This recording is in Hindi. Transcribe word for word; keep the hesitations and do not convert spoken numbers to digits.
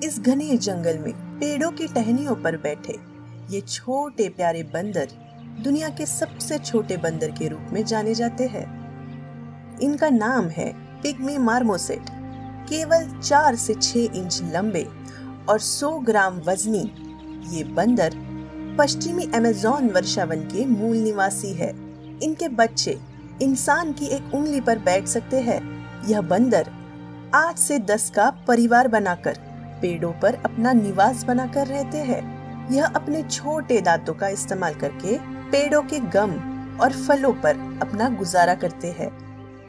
इस घने जंगल में पेड़ों की टहनियों पर बैठे ये छोटे प्यारे बंदर दुनिया के सबसे छोटे बंदर के रूप में जाने जाते हैं। इनका नाम है पिग्मी मार्मोसेट। केवल चार से छह इंच लंबे और सौ ग्राम वजनी ये बंदर पश्चिमी अमेज़न वर्षावन के मूल निवासी है। इनके बच्चे इंसान की एक उंगली पर बैठ सकते हैं। यह बंदर आठ से दस का परिवार बनाकर पेड़ों पर अपना निवास बनाकर रहते हैं। यह अपने छोटे दांतों का इस्तेमाल करके पेड़ों के गम और फलों पर अपना गुजारा करते हैं।